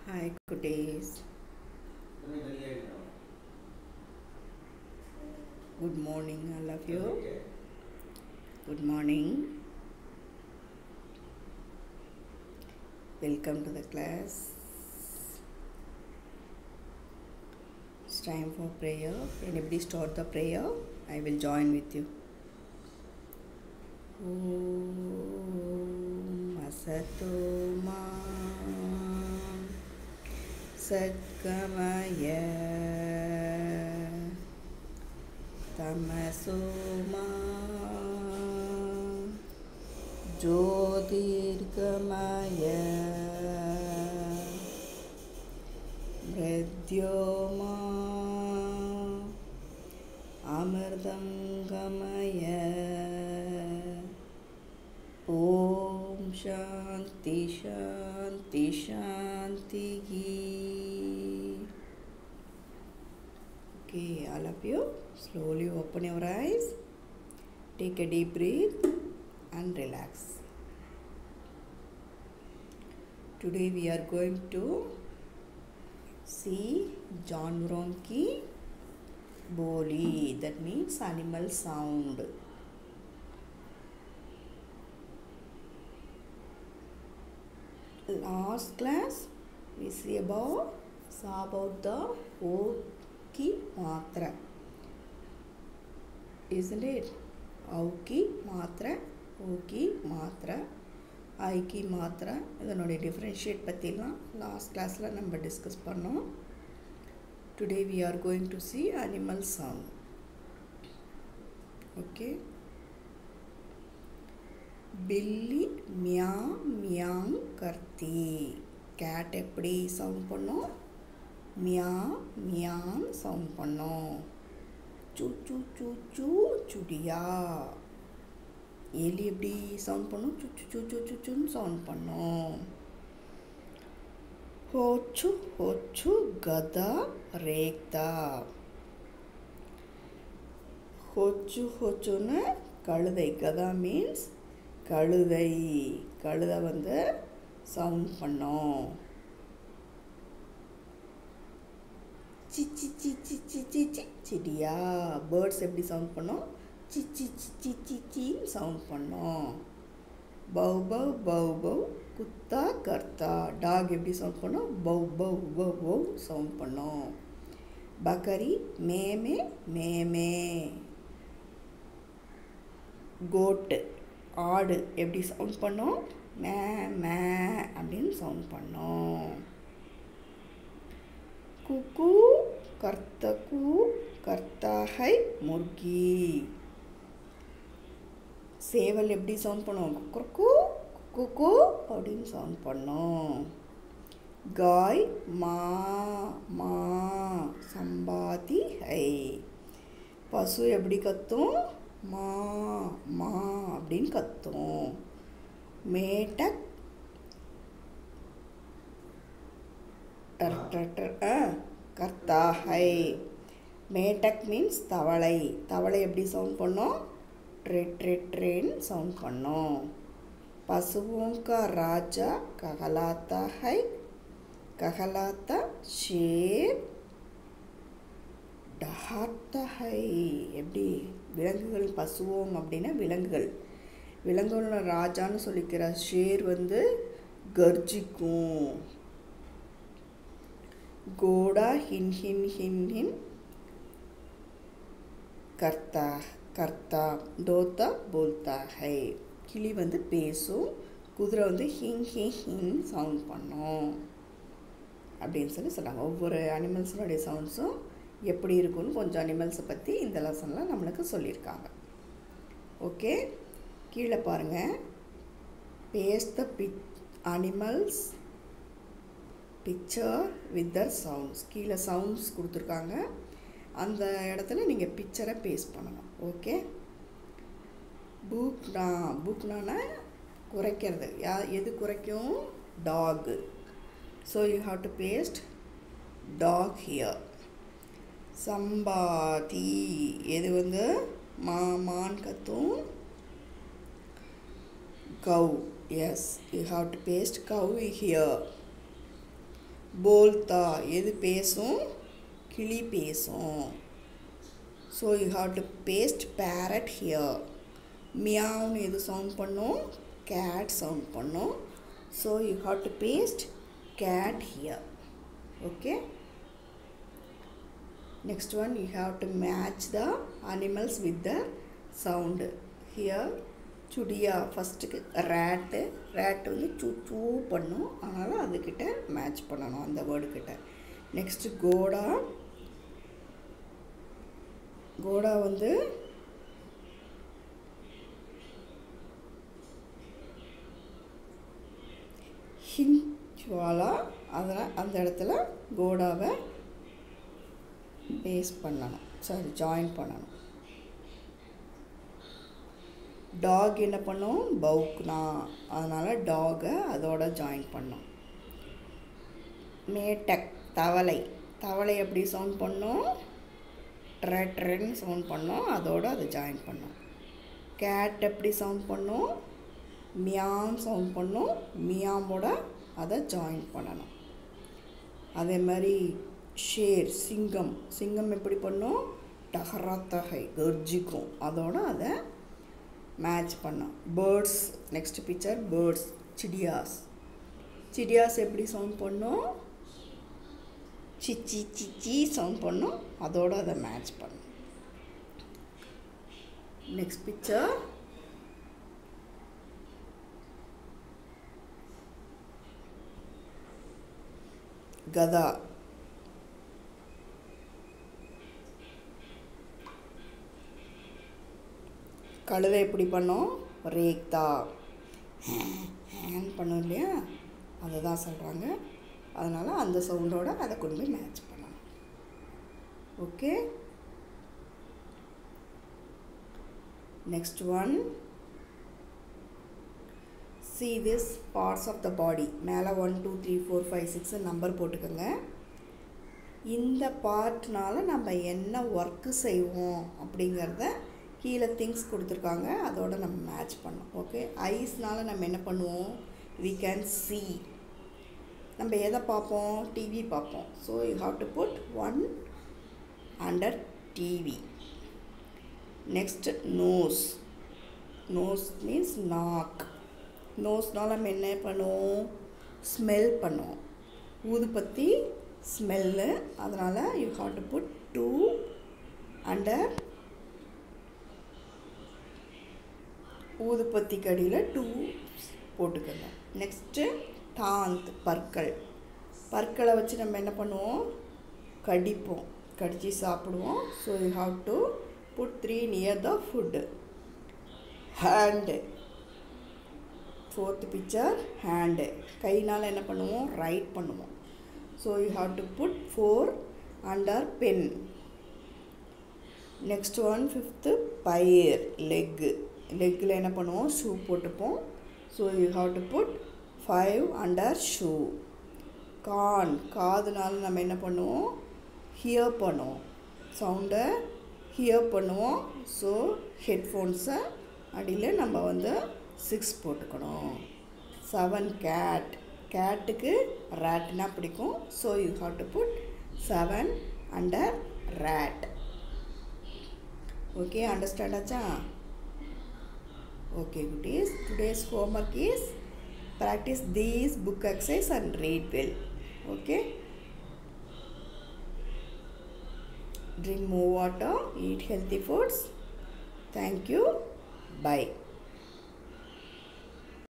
Hi, good days. Good morning, all of you. Good morning. Welcome to the class. It's time for prayer. Anybody start the prayer? I will join with you. Om Asato Ma Satgamaya Tamaso Ma Jyotirgamaya Mrityoma Amritangamaya Om Shanti Shanti Shanti. Okay, all of you, slowly open your eyes, take a deep breath and relax. Today we are going to see जानवरों की बोली, that means animal sound. Last class we saw about the O की मात्रा, isn't it? औ की मात्रा, O की मात्रा, I की मात्रा, இதனுடைய differentiate பற்றிலாம் லாஸ்ட் கிளாஸில் நம்ம டிஸ்கஸ் பண்ணோம். Today we are going to see animal sound. Okay. बिल्ली म्यां म्यां करती. कैट எப்படி சவுண்ட் பண்ணும்? म्यां म्यां சவுண்ட் பண்ணும். चू चू चू चू चुड़िया. எலி எப்படி சவுண்ட் பண்ணும்? चू चू चू चू चू चूன்னு சவுண்ட் பண்ணும். होचु होचु गधा रेखता. होचु होचुன்னு கழுதை. கதா மீன்ஸ் கழுதை. கழுதை வந்து சவுண்ட் பண்ணோம். சி சி சி சி சி சி சி சிடியா. பேர்ட்ஸ் எப்படி சவுண்ட் பண்ணோம்? சி சி சி சி சி சின்னு சவுண்ட் பண்ணோம். பவ் பவ் பவ் பவ் குத்தா கர்த்தா. டாக் எப்படி சவுண்ட் பண்ணோம்? பவ் பவ் பவ் பவ் சவுண்ட் பண்ணோம். பக்கரி மேமே மேமே. கோட்டு ஆடு எப்படி சவுண்ட் பண்ணோம்? மே மே அப்படின்னு சவுண்ட் பண்ணோம். குக்கு கர்த்தகு கர்த்தாஹை முர்கி. சேவல் எப்படி சவுண்ட் பண்ணுவோம்? குக்கு குக்கு அப்படின்னு சவுண்ட் பண்ணோம். காய் மா மா சம்பாதி ஹை. பசு எப்படி கத்தும்? மா மா அப்படின்னு கத்தும். மேட்டக் டர் டர் டர் கர்த்தா ஹை. மேட்டக் மீன்ஸ் தவளை. தவளை எப்படி சவுண்ட் பண்ணோம்? ட்ரெ ட்ரெ ட்ரென்னு சவுண்ட் பண்ணோம். पशुओं का राजा कहलाता है. कहलाता शेर डहाता है. எப்படி? விலங்குகள் பசுவோம் அப்படின்னா விலங்குகள். விலங்குகளோட ராஜான்னு சொல்லிக்கிற ஷேர் வந்து கர்ஜிக்கும். கோடா ஹின் ஹின் ஹின் ஹின் கர்த்தா கர்த்தா தோத்தா போல்தா ஹை. கிளி வந்து பேசும். குதிரை வந்து ஹிங் ஹிங் ஹிங் சவுண்ட் பண்ணும் அப்படின்னு சொல்கிறாங்க. ஒவ்வொரு அனிமல்ஸோடைய சவுண்ட்ஸும் எப்படி இருக்குன்னு கொஞ்சம் அனிமல்ஸை பற்றி இந்த லெசனில் நம்மளுக்கு சொல்லியிருக்காங்க. ஓகே, கீழே பாருங்கள். Paste the animals picture with the sounds. கீழே சவுண்ட்ஸ் கொடுத்துருக்காங்க. அந்த இடத்துல நீங்கள் பிக்சரை பேஸ்ட் பண்ணணும். ஓகே. புக்னா புக்னானா குறைக்கிறது. எது குறைக்கும்? Dog. So you have to paste dog here. சம்பாதி எது வந்து மான் கத்தும்? cow. Yes, you have to paste cow here. बोलता எது பேசும் கிளி பேசும் so you have to paste parrot here meow னு எது சவுண்ட் பண்ணும் cat சவுண்ட் பண்ணும் so you have to paste cat here okay next one you have to match the animals with the sound here சுடியா ஃபஸ்ட்டுக்கு rat வந்து சூ பண்ணும் அதனால் அதுக்கிட்ட மேட்ச் பண்ணணும் அந்த வேர்டுக்கிட்ட நெக்ஸ்ட்டு கோடா வந்து ஹிஞ்ச்வாலா அதனால் அந்த இடத்துல கோடாவை பேஸ்ட் பண்ணணும் ஜாயின் பண்ணணும் டாக் என்ன பண்ணும் பவுக்னா அதனால் டாகை அதோட ஜாயின் பண்ணோம் மேட்டக் தவளை எப்படி சவுண்ட் பண்ணோம் ட்ரென்னு சவுண்ட் பண்ணோம் அதோட அதை ஜாயின் பண்ணோம் கேட் எப்படி சவுண்ட் பண்ணோம் மியாம் சவுண்ட் பண்ணோம் மியாமோட அதை ஜாயின் பண்ணணும் அதே மாதிரி ஷேர் சிங்கம் எப்படி பண்ணோம் டஹராத்தகை கர்ஜிக்கும் அதோட அதை மேட்ச் பண்ணோம் பேர்ட்ஸ் நெக்ஸ்ட் பிக்சர் பேர்ட்ஸ் சிடியாஸ் எப்படி சவுண்ட் பண்ணோம் சிச்சி சிச்சி சவுண்ட் பண்ணோம் அதோட அதை மேட்ச் பண்ணோம் நெக்ஸ்ட் பிக்சர் கதா கழுதை எப்படி பண்ணோம் ரேக்தா ஹேன் பண்ணோம் இல்லையா அதை தான் சொல்கிறாங்க அதனால் அந்த சவுண்டோட அதை கொண்டு போய் மேட்ச் பண்ணணும் okay next one see this parts of the body மேலே 1 2 3 4 5 6 நம்பர் போட்டுக்கோங்க இந்த பார்ட்னால நம்ம என்ன ஒர்க்கு செய்வோம் அப்படிங்கிறத கீழே திங்ஸ் கொடுத்துருக்காங்க அதோட நம்ம மேட்ச் பண்ணோம் ஓகே ஐஸ்னால் நம்ம என்ன பண்ணுவோம் we can see நம்ம எதை பார்ப்போம் டிவி பார்ப்போம் so you have to put one under TV next nose means knock நோஸ்னால் நம்ம என்ன பண்ணுவோம் ஸ்மெல் பண்ணுவோம் ஊதுபத்தி ஸ்மெல்லு அதனால் you have to put 2 under ஊதுபத்தி கடியில் 2 போட்டுக்கோங்க நெக்ஸ்ட்டு டாந்த் பற்களை வச்சு நம்ம என்ன பண்ணுவோம் கடித்து சாப்பிடுவோம் so you have to put 3 near the food hand fourth picture hand கையினால் என்ன பண்ணுவோம் ரைட் பண்ணுவோம் so you have to put 4 under pen next one fifth பயிர் லெக்கில் என்ன பண்ணுவோம் ஷூ போட்டுப்போம் so you have to put 5 under shoe காதுனால நம்ம என்ன பண்ணுவோம் ஹியர் பண்ணுவோம் சவுண்டை ஹியர் பண்ணுவோம் ஸோ ஹெட்ஃபோன்ஸை அடியில் நம்ம வந்து 6 போட்டுக்கணும் 7 கேட்டுக்கு ரேட்னா பிடிக்கும் so you have to put 7 under rat okay understand ஆச்சா ஓகே குட்டீஸ் today's homework is practice these book exercise and read well okay drink more water eat healthy foods thank you bye